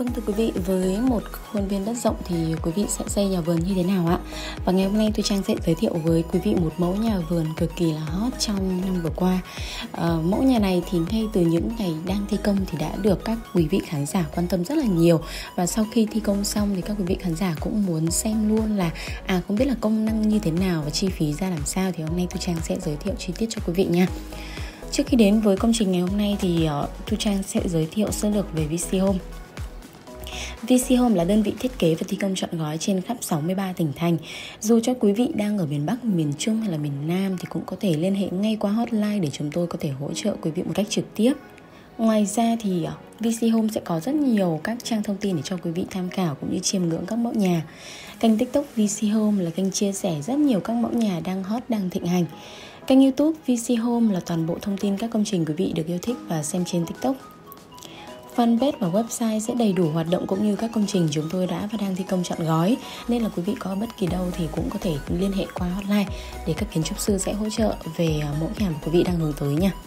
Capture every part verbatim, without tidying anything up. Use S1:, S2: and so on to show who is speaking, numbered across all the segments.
S1: Vâng thưa quý vị, với một khuôn viên đất rộng thì quý vị sẽ xây nhà vườn như thế nào ạ? Và ngày hôm nay tôi Trang sẽ giới thiệu với quý vị một mẫu nhà vườn cực kỳ là hot trong năm vừa qua. à, Mẫu nhà này thì ngay từ những ngày đang thi công thì đã được các quý vị khán giả quan tâm rất là nhiều. Và sau khi thi công xong thì các quý vị khán giả cũng muốn xem luôn là À không biết là công năng như thế nào và chi phí ra làm sao. Thì hôm nay tôi Trang sẽ giới thiệu chi tiết cho quý vị nha. Trước khi đến với công trình ngày hôm nay thì uh, Tu Trang sẽ giới thiệu sơ lược về vê xê Home. vê xê Home là đơn vị thiết kế và thi công trọn gói trên khắp sáu mươi ba tỉnh thành. Dù cho quý vị đang ở miền Bắc, miền Trung hay là miền Nam thì cũng có thể liên hệ ngay qua hotline để chúng tôi có thể hỗ trợ quý vị một cách trực tiếp. Ngoài ra thì vê xê Home sẽ có rất nhiều các trang thông tin để cho quý vị tham khảo cũng như chiêm ngưỡng các mẫu nhà. Kênh TikTok vê xê Home là kênh chia sẻ rất nhiều các mẫu nhà đang hot, đang thịnh hành. Kênh YouTube vê xê Home là toàn bộ thông tin các công trình quý vị được yêu thích và xem trên TikTok. Fanpage và website sẽ đầy đủ hoạt động cũng như các công trình chúng tôi đã và đang thi công trọn gói. Nên là quý vị có bất kỳ đâu thì cũng có thể liên hệ qua hotline để các kiến trúc sư sẽ hỗ trợ về mẫu nhà mà quý vị đang hướng tới nha.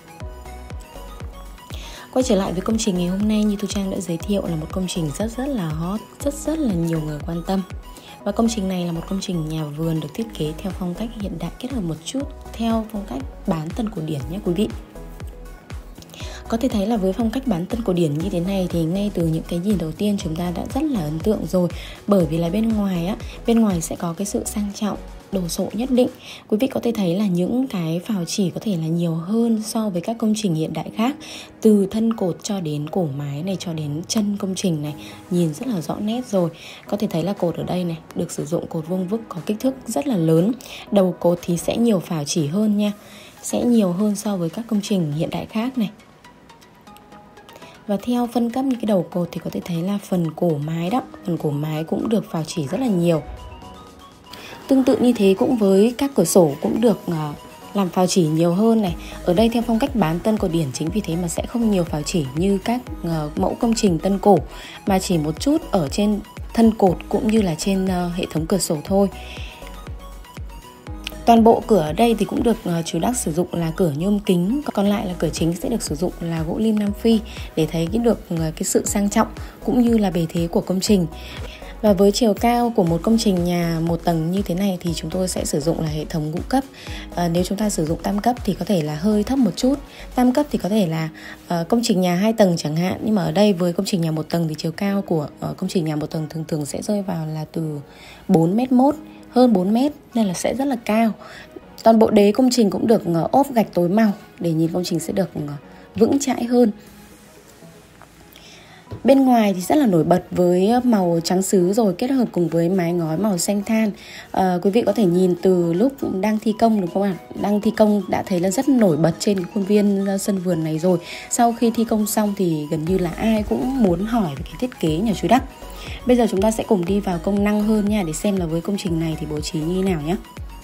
S1: Quay trở lại với công trình ngày hôm nay, như Thu Trang đã giới thiệu, là một công trình rất rất là hot, rất rất là nhiều người quan tâm. Và công trình này là một công trình nhà vườn được thiết kế theo phong cách hiện đại kết hợp một chút theo phong cách bán tân cổ điển nhé quý vị. Có thể thấy là với phong cách bán tân cổ điển như thế này thì ngay từ những cái nhìn đầu tiên chúng ta đã rất là ấn tượng rồi. Bởi vì là bên ngoài á, bên ngoài sẽ có cái sự sang trọng, đồ sộ nhất định. Quý vị có thể thấy là những cái phào chỉ có thể là nhiều hơn so với các công trình hiện đại khác. Từ thân cột cho đến cổ mái này, cho đến chân công trình này, nhìn rất là rõ nét rồi. Có thể thấy là cột ở đây này được sử dụng cột vuông vức có kích thước rất là lớn. Đầu cột thì sẽ nhiều phào chỉ hơn nha, sẽ nhiều hơn so với các công trình hiện đại khác này. Và theo phân cấp như cái đầu cột thì có thể thấy là phần cổ mái đó, phần cổ mái cũng được phào chỉ rất là nhiều. Tương tự như thế cũng với các cửa sổ cũng được uh, làm phào chỉ nhiều hơn này. Ở đây theo phong cách bán tân cổ điển, chính vì thế mà sẽ không nhiều phào chỉ như các uh, mẫu công trình tân cổ, mà chỉ một chút ở trên thân cột cũng như là trên uh, hệ thống cửa sổ thôi. Toàn bộ cửa ở đây thì cũng được uh, chú Đắc sử dụng là cửa nhôm kính, còn lại là cửa chính sẽ được sử dụng là gỗ lim Nam Phi để thấy cái được uh, cái sự sang trọng cũng như là bề thế của công trình. Và với chiều cao của một công trình nhà một tầng như thế này thì chúng tôi sẽ sử dụng là hệ thống ngũ cấp. à, Nếu chúng ta sử dụng tam cấp thì có thể là hơi thấp một chút. Tam cấp thì có thể là uh, công trình nhà hai tầng chẳng hạn. Nhưng mà ở đây với công trình nhà một tầng thì chiều cao của uh, công trình nhà một tầng thường thường sẽ rơi vào là từ bốn mét một, hơn bốn mét, nên là sẽ rất là cao. Toàn bộ đế công trình cũng được uh, ốp gạch tối màu để nhìn công trình sẽ được uh, vững chãi hơn. Bên ngoài thì rất là nổi bật với màu trắng sứ rồi kết hợp cùng với mái ngói màu xanh than. à, Quý vị có thể nhìn từ lúc đang thi công đúng không ạ? Đang thi công đã thấy là rất nổi bật trên khuôn viên sân vườn này rồi. Sau khi thi công xong thì gần như là ai cũng muốn hỏi về cái thiết kế nhà chú Đắc. Bây giờ chúng ta sẽ cùng đi vào công năng hơn nha, để xem là với công trình này thì bố trí như thế nào nhé.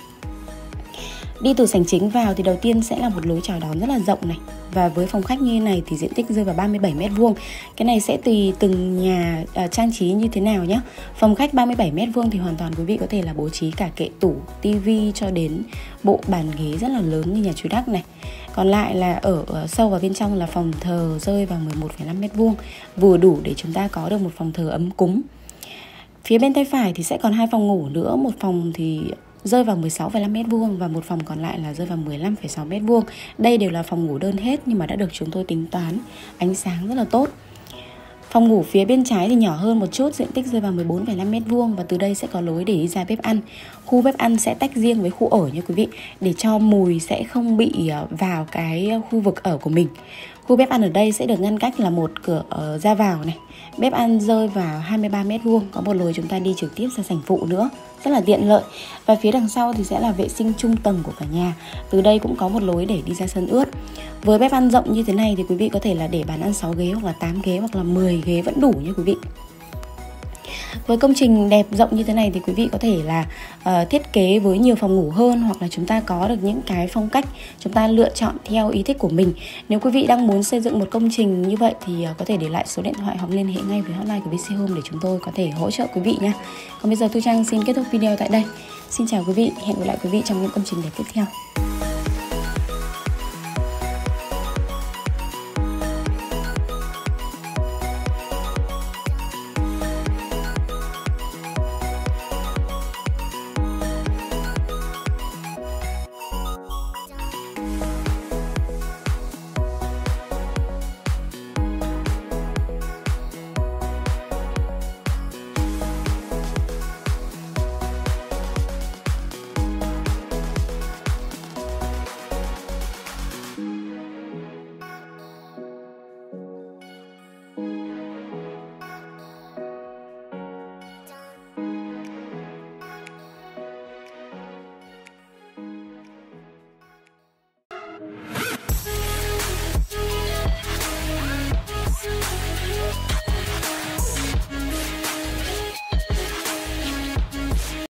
S1: Đi từ sảnh chính vào thì đầu tiên sẽ là một lối chào đón rất là rộng này. Và với phòng khách như thế này thì diện tích rơi vào ba mươi bảy mét vuông. Cái này sẽ tùy từng nhà à, trang trí như thế nào nhé. Phòng khách ba mươi bảy mét vuông thì hoàn toàn quý vị có thể là bố trí cả kệ tủ, tivi cho đến bộ bàn ghế rất là lớn như nhà chú Đắc này. Còn lại là ở, ở sâu vào bên trong là phòng thờ rơi vào mười một phẩy năm mét vuông, vừa đủ để chúng ta có được một phòng thờ ấm cúng. Phía bên tay phải thì sẽ còn hai phòng ngủ nữa, một phòng thì rơi vào mười sáu phẩy năm mét vuông và một phòng còn lại là rơi vào mười lăm phẩy sáu mét vuông. Đây đều là phòng ngủ đơn hết nhưng mà đã được chúng tôi tính toán ánh sáng rất là tốt. Phòng ngủ phía bên trái thì nhỏ hơn một chút, diện tích rơi vào mười bốn phẩy năm mét vuông và từ đây sẽ có lối để đi ra bếp ăn. Khu bếp ăn sẽ tách riêng với khu ở nha quý vị, để cho mùi sẽ không bị vào cái khu vực ở của mình. Khu bếp ăn ở đây sẽ được ngăn cách là một cửa uh, ra vào này. Bếp ăn rơi vào hai mươi ba mét vuông, có một lối chúng ta đi trực tiếp ra sảnh phụ nữa, rất là tiện lợi. Và phía đằng sau thì sẽ là vệ sinh trung tầng của cả nhà. Từ đây cũng có một lối để đi ra sân ướt. Với bếp ăn rộng như thế này thì quý vị có thể là để bàn ăn sáu ghế hoặc là tám ghế hoặc là mười ghế vẫn đủ nha quý vị. Với công trình đẹp rộng như thế này thì quý vị có thể là uh, thiết kế với nhiều phòng ngủ hơn, hoặc là chúng ta có được những cái phong cách chúng ta lựa chọn theo ý thích của mình. Nếu quý vị đang muốn xây dựng một công trình như vậy thì uh, có thể để lại số điện thoại hoặc liên hệ ngay với hotline của vê xê Home để chúng tôi có thể hỗ trợ quý vị nha. Còn bây giờ Thu Trang xin kết thúc video tại đây. Xin chào quý vị, hẹn gặp lại quý vị trong những công trình đẹp tiếp theo.